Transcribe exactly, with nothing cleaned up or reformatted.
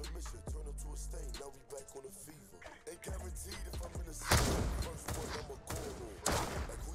the mission, turn up to a stain, now we back on the fever. Ain't guaranteed if I'm in the city, first one I'ma go on. Like